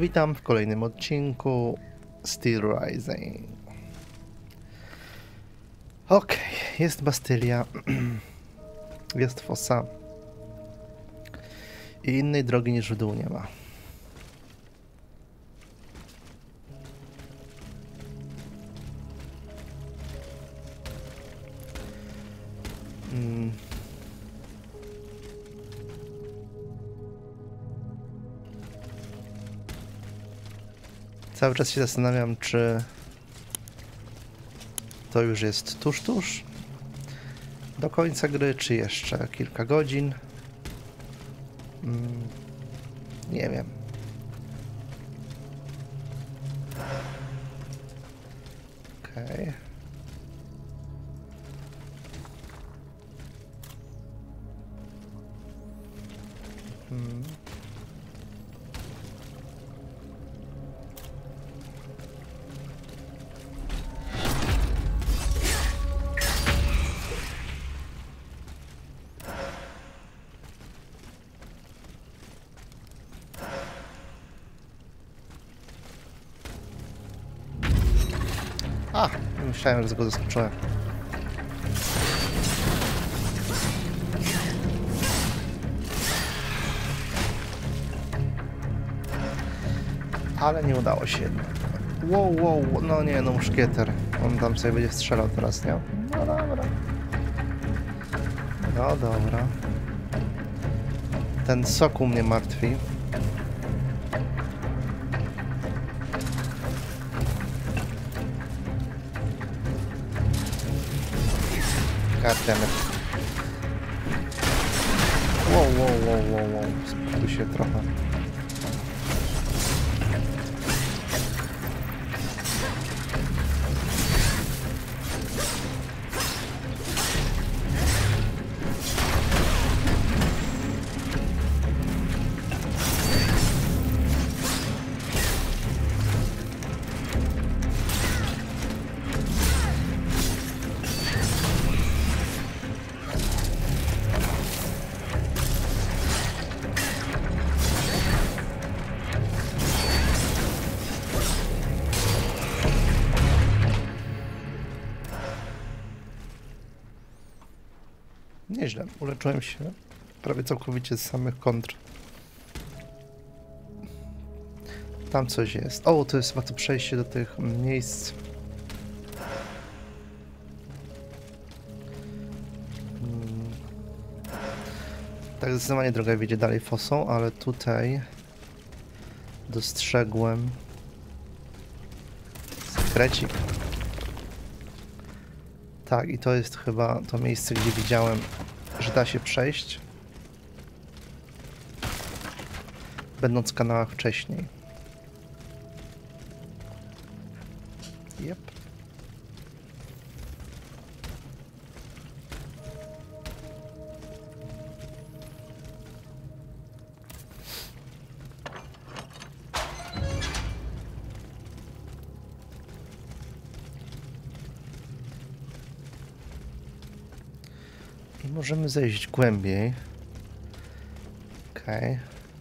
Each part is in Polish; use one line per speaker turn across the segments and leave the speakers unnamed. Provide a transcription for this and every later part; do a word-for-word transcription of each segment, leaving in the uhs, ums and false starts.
Witam w kolejnym odcinku Steel Rising. Okej, okay, jest Bastylia, jest fosa i innej drogi niż w dół nie ma. Hmm. Cały czas się zastanawiam, czy to już jest tuż, tuż do końca gry, czy jeszcze kilka godzin. Hmm. Nie wiem. Okej. Okay. Hmm. A, myślałem, że go zaskoczyłem. Ale nie udało się. Wow, wow, no nie, no muszkieter. On tam sobie będzie strzelał teraz, nie? No dobra. No dobra. Ten soku mnie martwi. Goddammit. Wow, wow, wow, wow, wow. Spokój się trochę. Nieźle, uleczyłem się prawie całkowicie z samych kontr. Tam coś jest. O, to jest chyba to przejście do tych miejsc. Hmm. Tak, zdecydowanie droga wiedzie dalej fosą, ale tutaj dostrzegłem sekrecik. Tak, i to jest chyba to miejsce, gdzie widziałem, że da się przejść, będąc w kanałach wcześniej. Yep. I możemy zejść głębiej. Okej.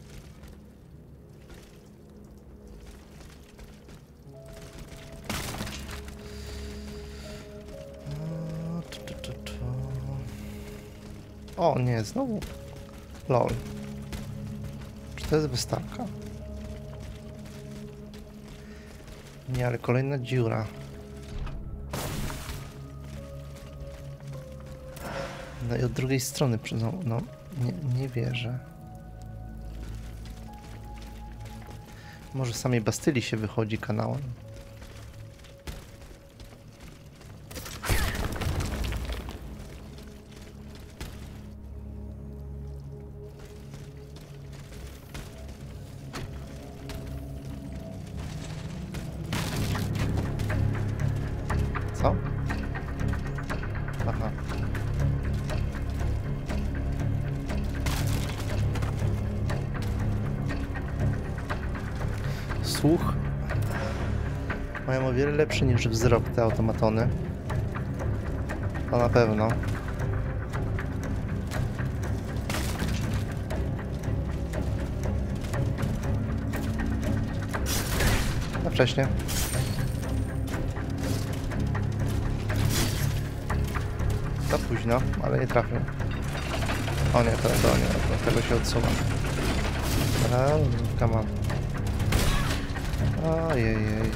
O nie, znowu. Lol. Czy to jest wystawka? Nie, ale kolejna dziura. No i od drugiej strony, no, nie, nie wierzę. Może z samej Bastylii się wychodzi kanałem. Co? Aha. Słuch mają o wiele lepszy niż wzrok te automatony. To na pewno. Za wcześnie. Za późno, ale nie trafił. O nie, to, to nie, od tego się odsuwam. Come on. Ojej.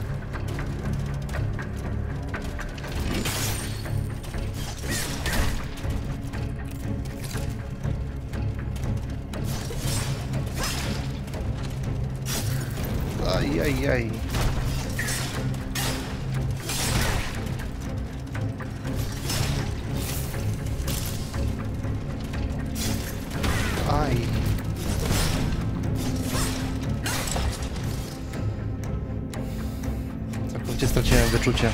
Ajajaj. Aj. Całkowicie straciłem wyczucie.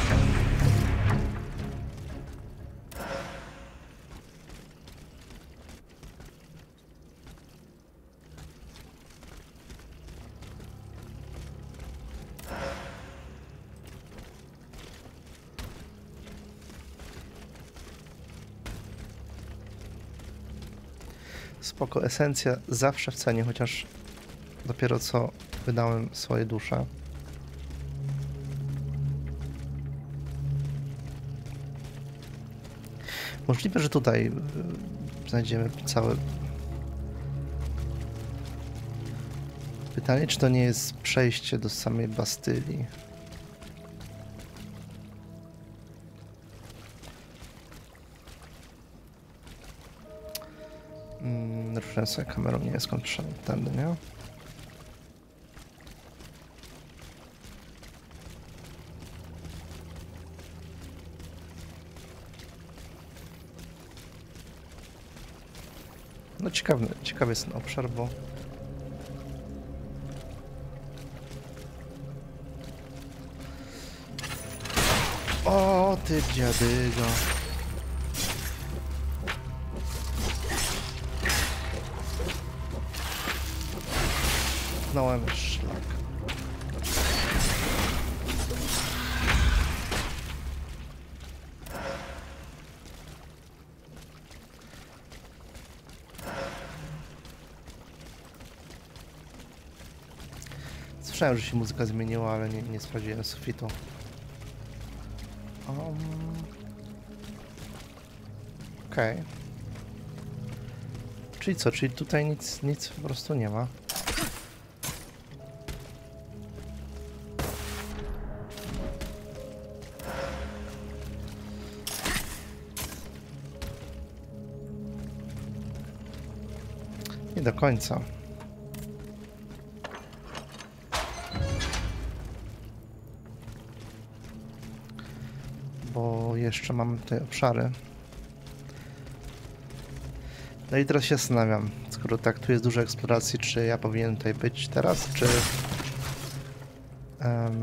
Spoko, esencja zawsze w cenie, chociaż dopiero co wydałem swoje dusze. Możliwe, że tutaj znajdziemy całe... Pytanie, czy to nie jest przejście do samej Bastylii? Mm, ruszyłem sobie kamerą, nie jest skąd szedł tędy, nie? No ciekawy, ciekawy jest ten obszar, bo... O, ty dziadygo. Znałem szlak. Słyszałem, że się muzyka zmieniła, ale nie, nie sprawdziłem sufitu. Um. Okej. Okay. Czyli co? Czyli tutaj nic, nic po prostu nie ma. Nie do końca. Bo jeszcze mamy tutaj obszary. No i teraz się zastanawiam, skoro tak tu jest dużo eksploracji, czy ja powinienem tutaj być teraz, czy um,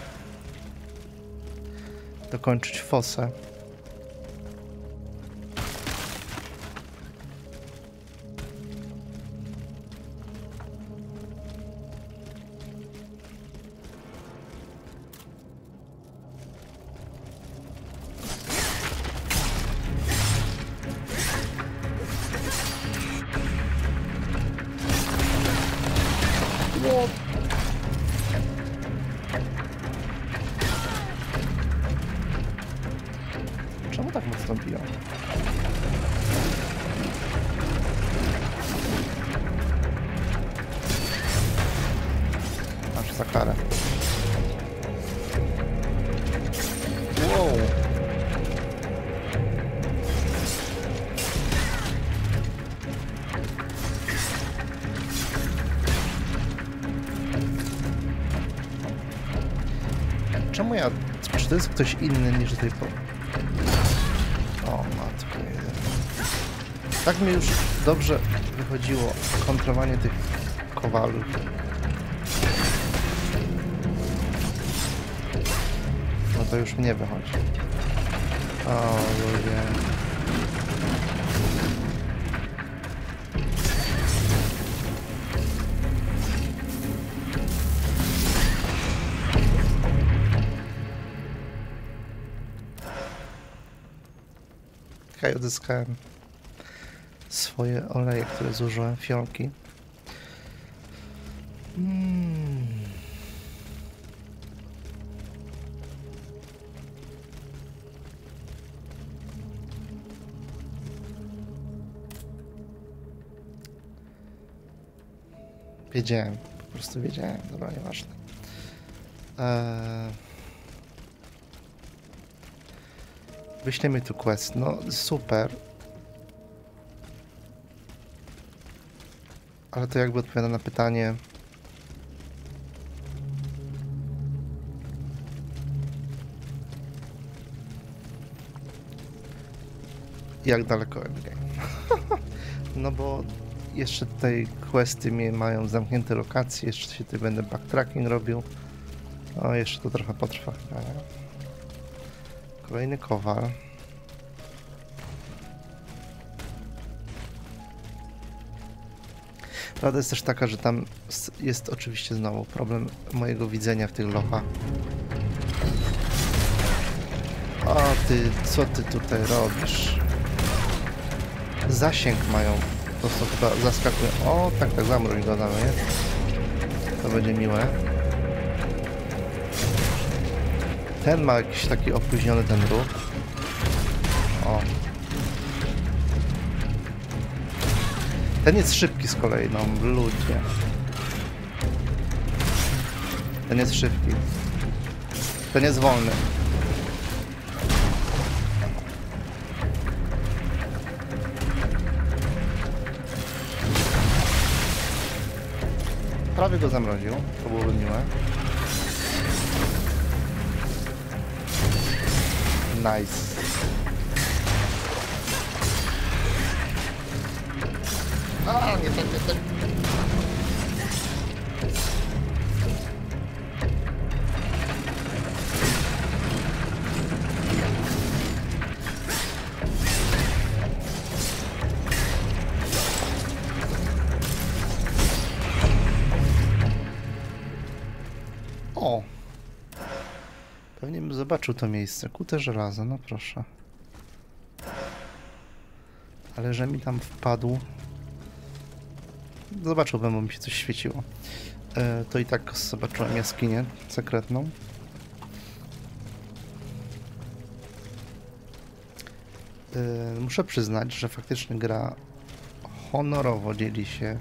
dokończyć fosę. Czemu tak mocno biją? Aż za karę. Wow. Czemu ja... Czy to jest ktoś inny niż do tej pory? O matko. Tak mi już dobrze wychodziło kontrolowanie tych kowalów. No to już mnie wychodzi. O ludzie. Okej, odzyskałem swoje oleje, które zużyłem, fionki. Hmm. Wiedziałem, po prostu wiedziałem, dobra, nieważne. Eee... Wyślemy tu quest, no super. Ale to jakby odpowiada na pytanie... Jak daleko endgame? No bo jeszcze tutaj questy mnie mają zamknięte lokacje, jeszcze się tutaj będę backtracking robił. O, jeszcze to trochę potrwa. Kolejny kowal. Prawda jest też taka, że tam jest oczywiście znowu problem mojego widzenia w tych lochach. O ty, co ty tutaj robisz? Zasięg mają, po prostu chyba zaskakują. O, tak, tak, zamroź go dalej, nie? To będzie miłe. Ten ma jakiś taki opóźniony ten ruch. O. Ten jest szybki z kolei, no ludzie. Ten jest szybki. Ten jest wolny. Prawie go zamroził, to byłoby miłe. Nice. A, nie tak, nie tak. O! Pewnie bym zobaczył to miejsce. Kute żelazo, no proszę. Ale że mi tam wpadł... Zobaczyłbym, bo mi się coś świeciło. E, to i tak zobaczyłem jaskinię sekretną. E, muszę przyznać, że faktycznie gra honorowo dzieli się.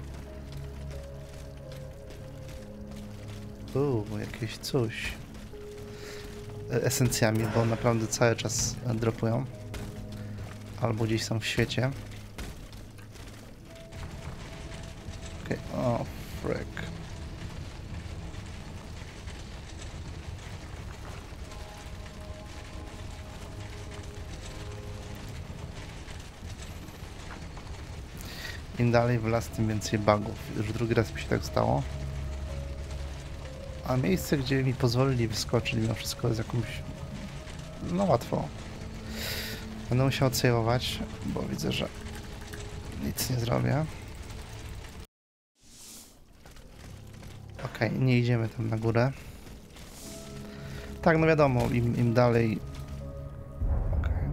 Uuu, jakieś coś. E, esencjami, bo naprawdę cały czas dropują. Albo gdzieś są w świecie. O, frick. Im dalej w las, tym więcej bugów. Już drugi raz mi się tak stało. A miejsce, gdzie mi pozwolili wyskoczyć mimo wszystko jest jakąś... No łatwo. Będę musiał odsave'ować, bo widzę, że nic nie zrobię. Okej, okay, nie idziemy tam na górę. Tak, no wiadomo, im, im dalej... Okay.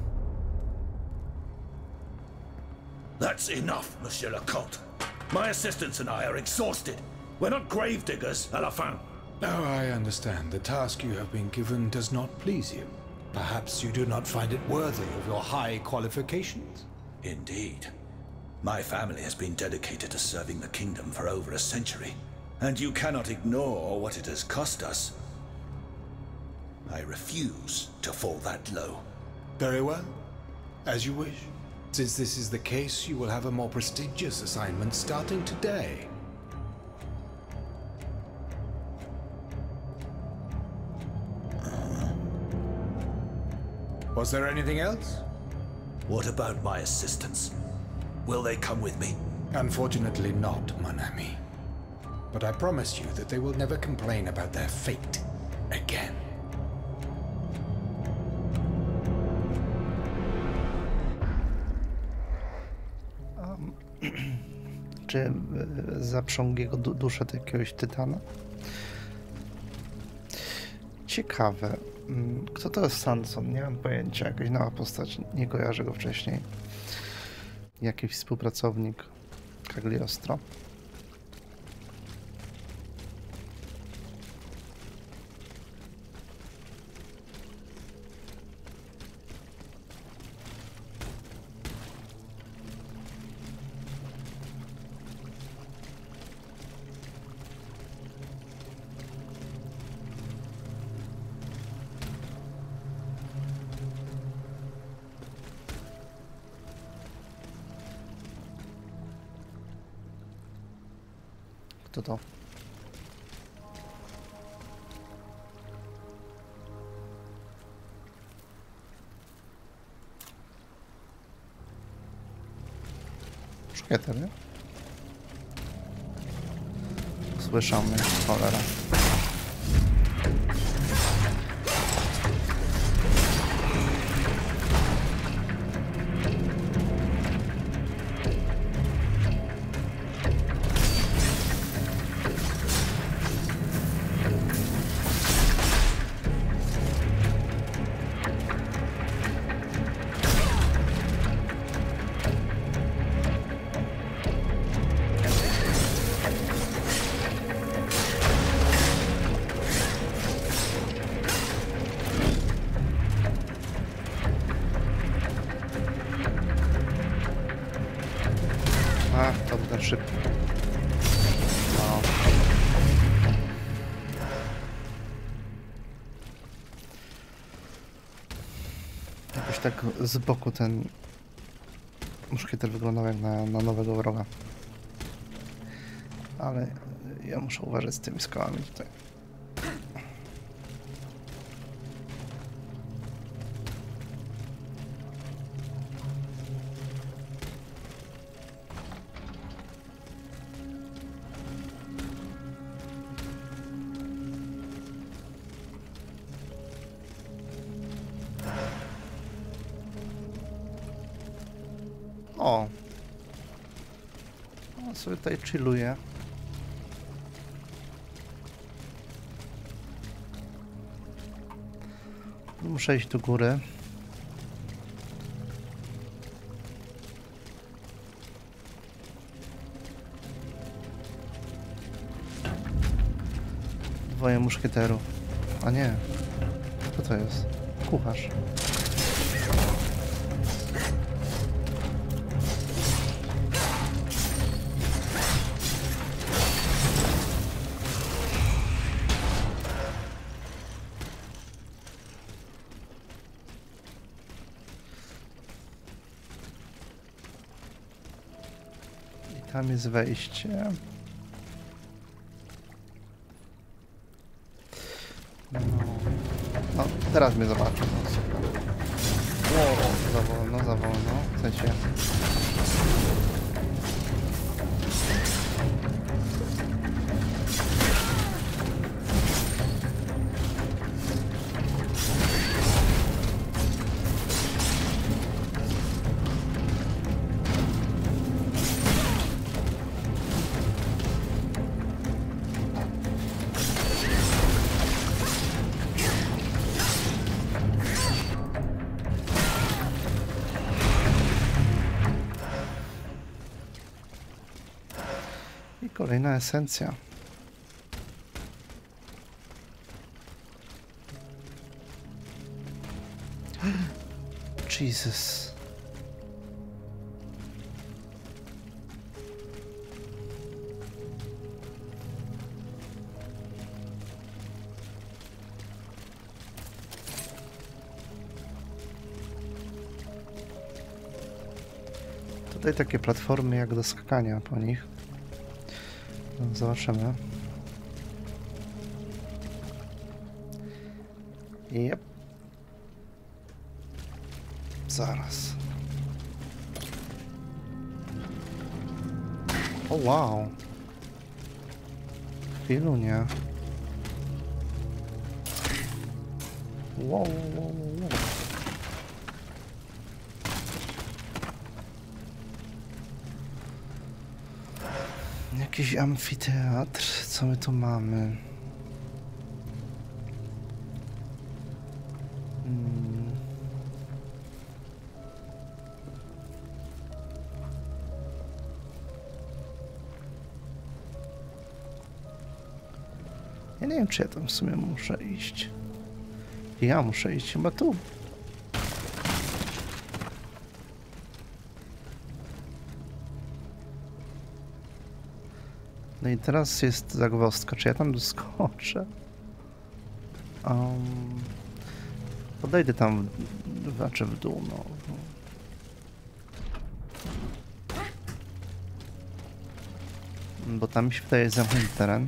That's enough, Monsieur Lecompte. My assistants and I are exhausted. We're not grave diggers, à la fin.
Oh, I understand. The task you have been given does not please you. Perhaps you do not find it worthy of your high qualifications?
Indeed. My family has been dedicated to serving the kingdom for over a century. And you cannot ignore what it has cost us. I refuse to fall that low.
Very well. As you wish. Since this is the case, you will have a more prestigious assignment starting today. Was there anything else?
What about my assistants? Will they come with me?
Unfortunately not, mon ami. But I promise you that they will never complain about their fate again.
Um, czy zaprząg jego du duszę do jakiegoś tytana? Ciekawe. Kto to jest Sanson? Nie mam pojęcia. Jakaś nowa postać. Nie kojarzę go wcześniej. Jakiś współpracownik Cagliostro. to to. Szkieter, nie? Słyszał mnie, cholera. Ach, to był ten szybki. No. Jakoś tak z boku ten muszkieter wyglądał jak na, na nowego wroga. Ale ja muszę uważać z tymi skałami tutaj. O! On sobie tutaj chilluje. Muszę iść do góry. Dwoje muszkieterów. A nie. Kto to jest? Kucharz. Tam jest wejście. No, no teraz mnie zobaczą. No, super. Wow, za wolno, za wolno. W sensie. I kolejna esencja. Jesus. Tutaj takie platformy jak do skakania po nich. Zobaczymy. Jep. Zaraz. O wow. Chwilunie. Wow, wow, wow, wow. Jakiś amfiteatr. Co my tu mamy? Hmm. Ja nie wiem, czy ja tam w sumie muszę iść. Ja muszę iść chyba tu. No i teraz jest zagwozdka. Czy ja tam doskoczę? Um, podejdę tam, w, znaczy w dół, no. Bo tam mi się wydaje zamknięty teren.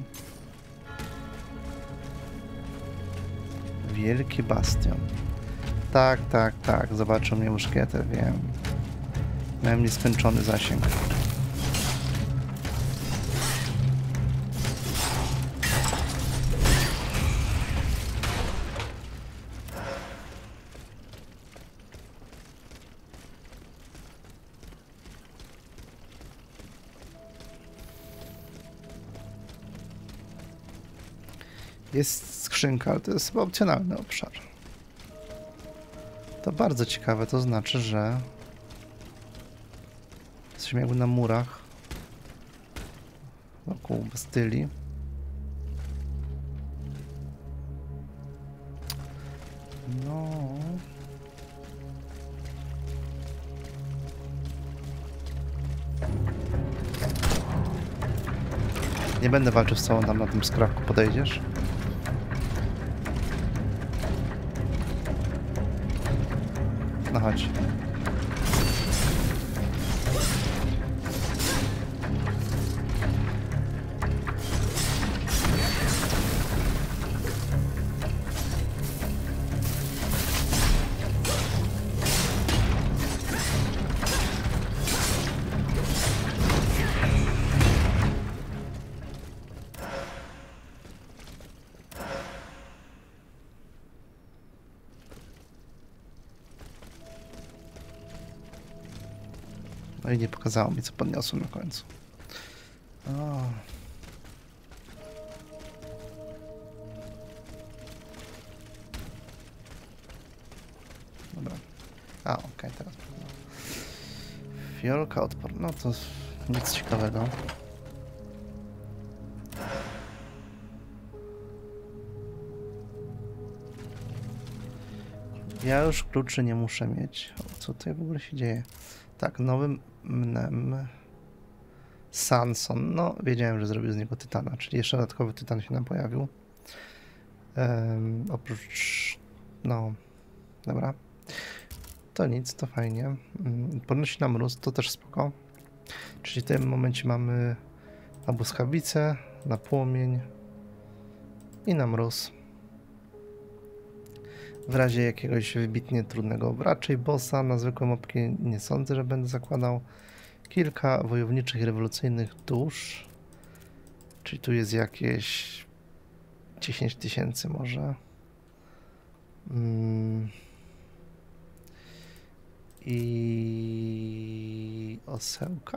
Wielki bastion. Tak, tak, tak. Zobaczył mnie muszkieter, wiem. Miałem nieskończony zasięg. Jest skrzynka, ale to jest chyba opcjonalny obszar. To bardzo ciekawe, to znaczy, że jesteśmy jakby na murach wokół Bastylii. No. Nie będę walczył z tobą, tam na tym skrawku podejdziesz. No chodź. No i nie pokazało mi, co podniosłem na końcu. O. Dobra. A, okej, okay, teraz. Fiolka odpor. No to nic ciekawego. Ja już kluczy nie muszę mieć. O, co tutaj w ogóle się dzieje? Tak, nowym mnem Sanson. No, wiedziałem, że zrobił z niego tytana, czyli jeszcze dodatkowy tytan się nam pojawił. Um, oprócz... no, dobra. To nic, to fajnie. Um, podnosi nam mróz, to też spoko. Czyli w tym momencie mamy na błyskawicę, na płomień i na mróz. W razie jakiegoś wybitnie trudnego, raczej bossa, na zwykłe mopki nie sądzę, że będę zakładał. Kilka wojowniczych i rewolucyjnych dusz. Czyli tu jest jakieś dziesięć tysięcy może. Mm. I osełka.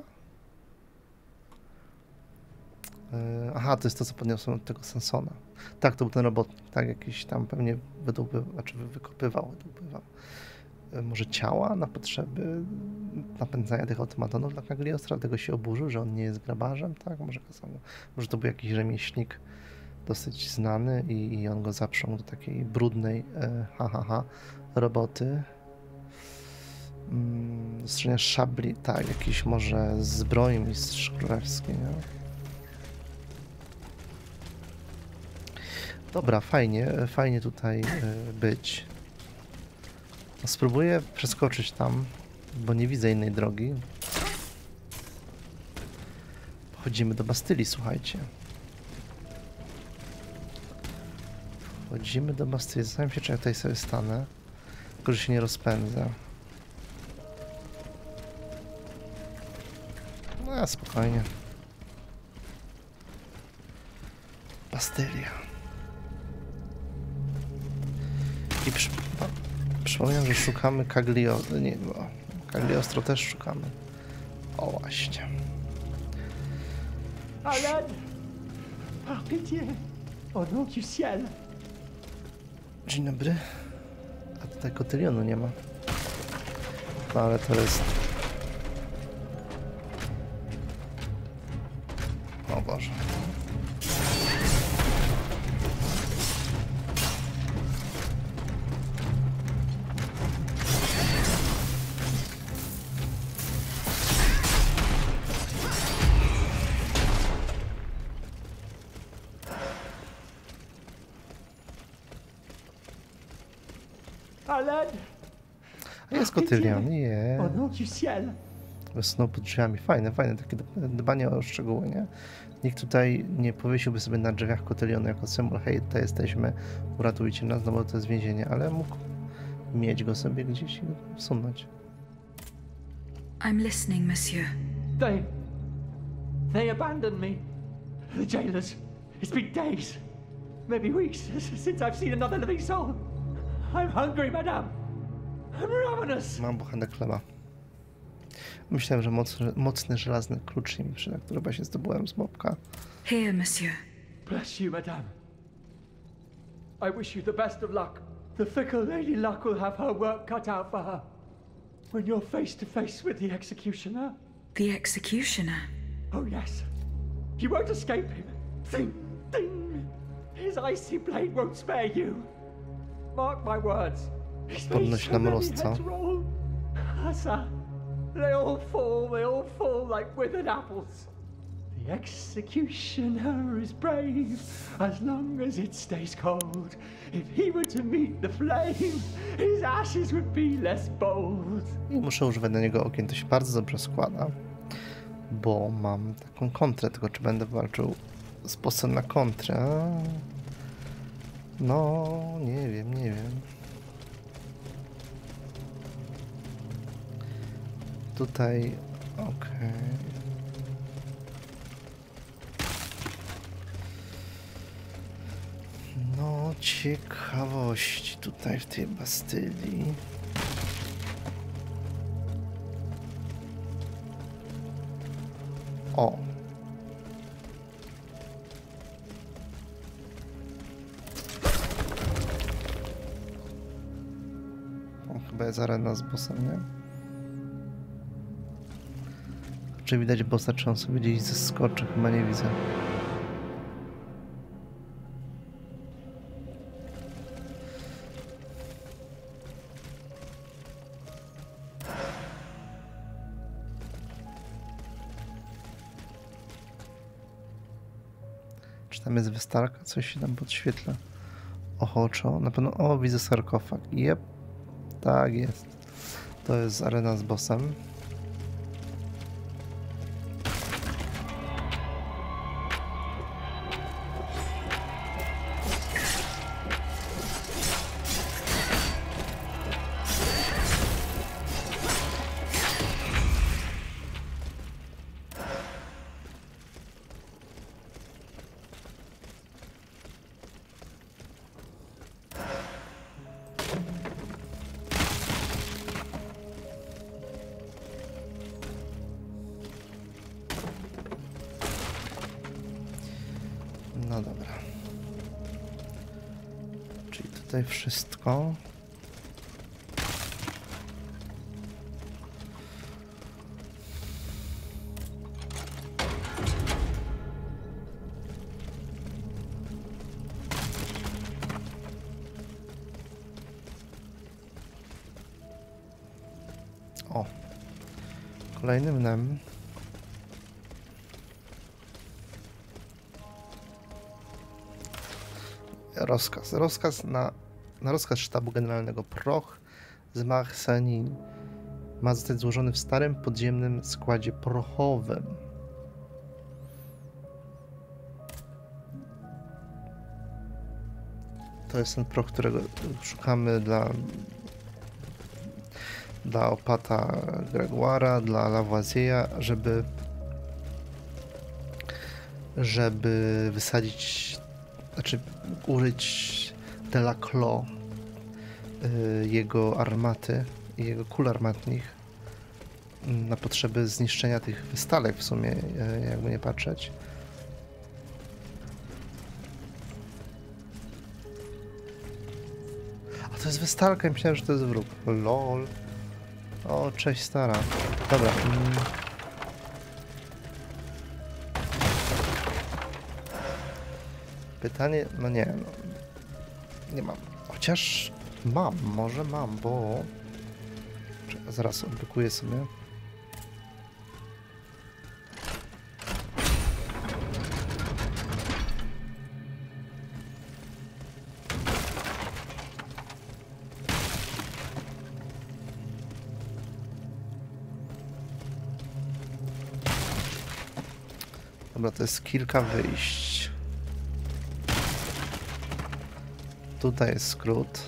Aha, to jest to, co podniosłem od tego Sansona. Tak, to był ten robotnik, tak, jakiś tam pewnie wydłubywał, znaczy wykopywał, wydłubywał. Może ciała na potrzeby napędzania tych automatonów dla Cagliostra, dlatego się oburzył, że on nie jest grabarzem, tak, może, może to był jakiś rzemieślnik dosyć znany i, i on go zaprzągł do takiej brudnej, e, ha, ha, ha, roboty. Mm, strzenia szabli, tak, jakiś może zbrojmistrz królewski, nie? Dobra, fajnie, fajnie tutaj y, być. Spróbuję przeskoczyć tam, bo nie widzę innej drogi. Wchodzimy do Bastylii, słuchajcie. Wchodzimy do Bastylii. Zastanawiam się, czy ja tutaj sobie stanę. Tylko, że się nie rozpędzę. No, spokojnie. Bastylia. I przy... przypominam, że szukamy Cagliostro. Nie, bo Cagliostro też szukamy. O, właśnie.
Alan! Par pitié! Au nom du ciel!
Dzień dobry. A tutaj kotylionu nie ma. No ale to jest... O Boże.
Alan!
Jest kotylion, nie.
Au nom du ciel!
Wysnął pod drzwiami. Fajne, fajne, takie dbanie o szczegóły, nie? Nikt tutaj nie powiesiłby sobie na drzwiach kotylionu jako symbol, hej, tutaj jesteśmy, uratujcie nas, no bo to jest więzienie, ale mógł mieć go sobie gdzieś i wsunąć.
I'm listening, monsieur.
They... They abandoned me. The jailers. It's been days, maybe weeks, since I've seen another living soul. I'm hungry, madame. I'm ravenous.
Mam bochenek chleba. Myślałem, że mocny, mocny żelazny klucz się mi przyda, który właśnie zdobyłem z mopka.
Here, monsieur.
Bless you, madame. I wish you the best of luck. The fickle Lady Luck will have her work cut out for her. When you're face to face with the executioner.
The executioner?
Oh yes. You won't escape him. Ding, ding. His icy blade won't spare you. Mark my words. He's made
Podnoś
so
na
many
mroz, co?
heads roll. Asa. They all fall, they all fall like withered apples. The executioner is brave as long as it stays cold. If he were to meet the flame, his ashes would be less bold.
I muszę używać na niego okien, to się bardzo dobrze składa, bo mam taką kontrę, tylko czy będę walczył z bossem na kontrę? No, nie wiem, nie wiem. Tutaj, okej. Okay. No, ciekawości tutaj w tej Bastylii. O. O, chyba jest arena z bossem, nie? Czy widać bossa, czy on sobie gdzieś zeskoczy? Chyba nie widzę. Czy tam jest wystarka? Coś się tam podświetla. Ochoczo. Na pewno... O, widzę sarkofag. Jep. Tak jest. To jest arena z bossem. No dobra. Czyli tutaj wszystko. O. Kolejnym nem. Rozkaz. Rozkaz na, na rozkaz sztabu generalnego Proch z Marseille ma zostać złożony w starym podziemnym składzie prochowym. To jest ten proch, którego szukamy dla dla opata Gregoire'a, dla Lavoisier'a, żeby żeby wysadzić, znaczy użyć Delaclos, yy, jego armaty i jego kul armatnich yy, na potrzeby zniszczenia tych wystalek w sumie, yy, jakby nie patrzeć. A to jest wystalka i myślałem, że to jest wróg. Lol. O, cześć stara. Dobra. Mm. Pytanie, no nie, no, nie mam. Chociaż mam, może mam, bo... Czekaj, zaraz odblokuję sobie. Dobra, to jest kilka wyjść. Tutaj jest skrót.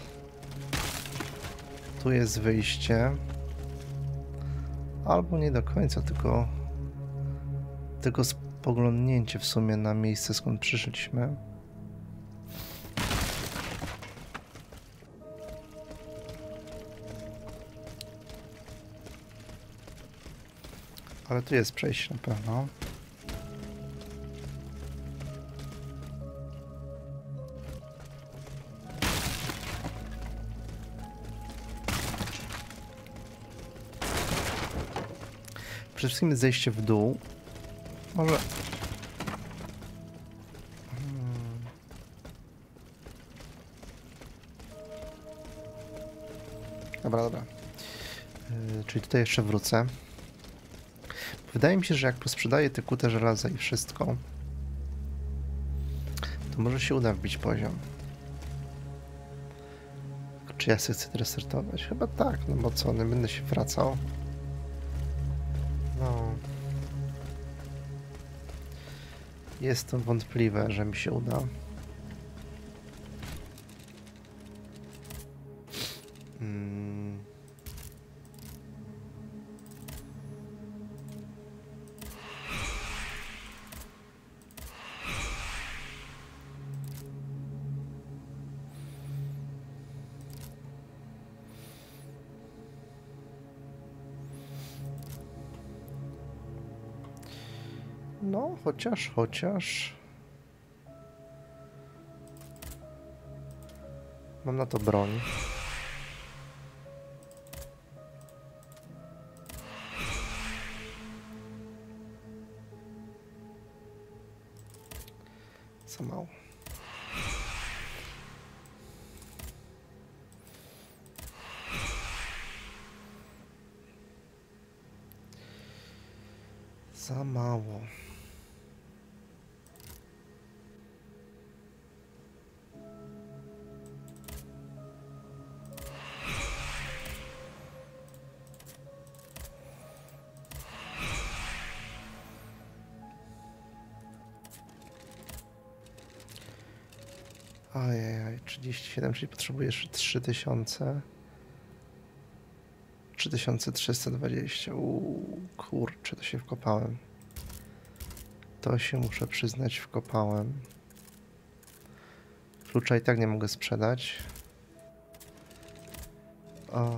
Tu jest wyjście. Albo nie do końca, tylko tylko spoglądnięcie w sumie na miejsce, skąd przyszliśmy. Ale tu jest przejście na pewno. Przede wszystkim jest zejście w dół. Może... Hmm. Dobra, dobra. Yy, czyli tutaj jeszcze wrócę. Wydaje mi się, że jak posprzedaję te kute żelaza i wszystko, to może się uda wbić poziom. Czy ja sobie chcę restartować? Chyba tak, no bo co, nie będę się wracał. No. Jest to wątpliwe, że mi się uda. Hmm. No, chociaż, chociaż... Mam na to broń. Za mało. Za mało. Ajajaj, trzydzieści siedem, czyli potrzebujesz trzy tysiące. trzy tysiące trzysta dwadzieścia. Uuu, kurczę, to się wkopałem. To się, muszę przyznać, wkopałem. Klucza i tak nie mogę sprzedać. O...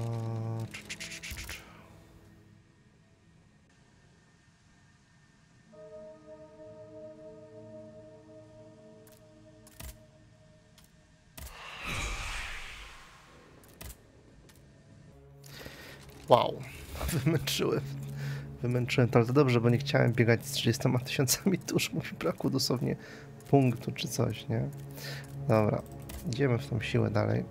Wow, wymęczyłem. Wymęczyłem to, ale to dobrze, bo nie chciałem biegać z trzydziestoma tysiącami dusz, bo mi brakło dosłownie punktu czy coś, nie? Dobra, idziemy w tą siłę dalej.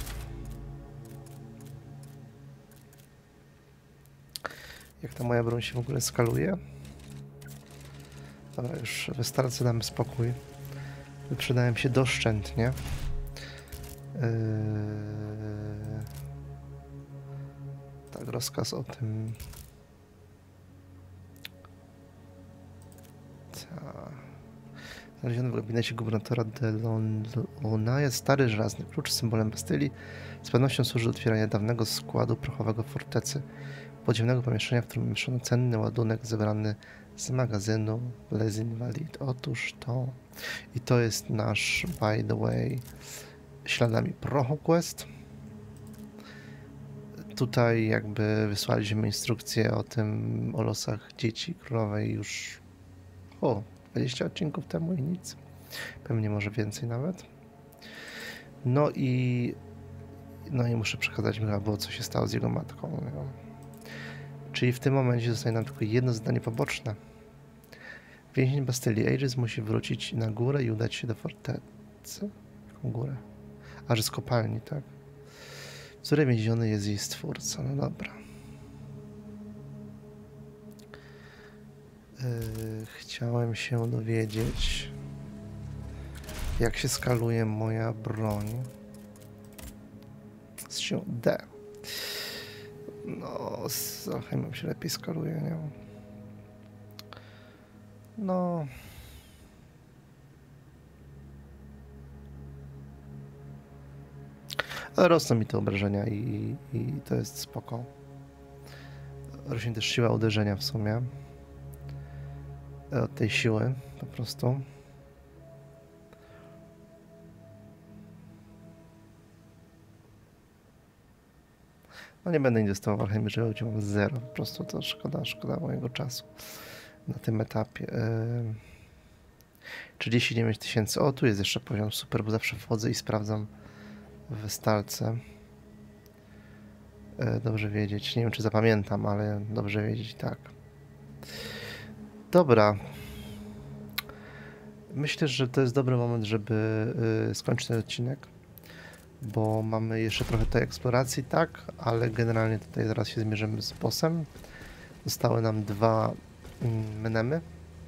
Jak ta moja broń się w ogóle skaluje? Dobra, już wystarczy, damy spokój. Wyprzedałem się doszczętnie. Yy... Tak, rozkaz o tym... Ta... Znaleziony w gabinecie gubernatora de Lona jest stary żelazny klucz z symbolem Bastylii. Z pewnością służy do otwierania dawnego składu prochowego fortecy. Podziemnego pomieszczenia, w którym umieszczono cenny ładunek zebrany z magazynu Les Invalides. Otóż to. I to jest nasz, by the way, śladami ProQuest. Tutaj jakby wysłaliśmy instrukcję o tym, o losach dzieci królowej już o dwadzieścia odcinków temu i nic. Pewnie może więcej nawet. No i no i muszę przekazać mi albo co się stało z jego matką. No. Czyli w tym momencie zostaje nam tylko jedno zadanie poboczne. Więzień Bastylii. Aegis musi wrócić na górę i udać się do fortecy. Jaką górę? A, że z kopalni, tak? W której więziony jest jej stwórca. No dobra. Yy, chciałem się dowiedzieć, jak się skaluje moja broń z siłą D. No, z alchemią się lepiej skaluje, nie? No... rosną mi te obrażenia i, i to jest spoko. Rośnie też siła uderzenia w sumie. Od tej siły po prostu. No nie będę inwestował w alchemię, żeby mam zero. Po prostu to szkoda, szkoda mojego czasu na tym etapie. Yy... trzydzieści dziewięć tysięcy. O, tu jest jeszcze poziom super, bo zawsze wchodzę i sprawdzam w stalce. Yy, dobrze wiedzieć. Nie wiem, czy zapamiętam, ale dobrze wiedzieć, tak. Dobra. Myślę, że to jest dobry moment, żeby yy, skończyć ten odcinek. Bo mamy jeszcze trochę tej eksploracji, tak, ale generalnie tutaj zaraz się zmierzymy z bossem. Zostały nam dwa menemy.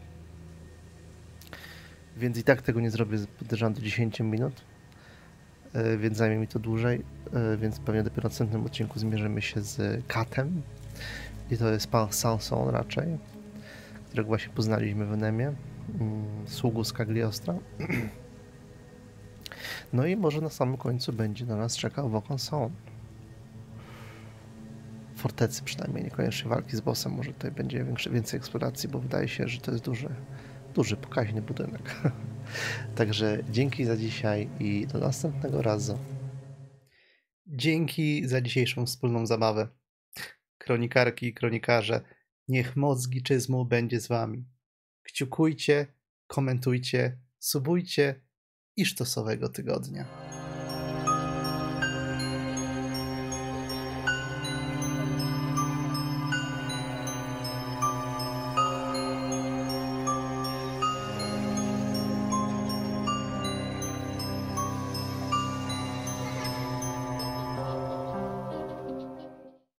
Więc i tak tego nie zrobię, podejrzewam, do dziesięciu minut. Yy, więc zajmie mi to dłużej. Yy, więc pewnie dopiero w następnym odcinku zmierzymy się z Katem. I to jest pan Sanson raczej, którego właśnie poznaliśmy w Enemie. Yy, sługu z Cagliostra. No i może na samym końcu będzie na nas czekał Vaucanson. Fortecy przynajmniej, niekoniecznie walki z bossem. Może tutaj będzie większe, więcej eksploracji, bo wydaje się, że to jest duży, duży, pokaźny budynek. Także dzięki za dzisiaj i do następnego razu. Dzięki za dzisiejszą wspólną zabawę. Kronikarki i kronikarze, niech moc giczyzmu będzie z wami. Kciukujcie, komentujcie, subujcie i sztosowego tygodnia.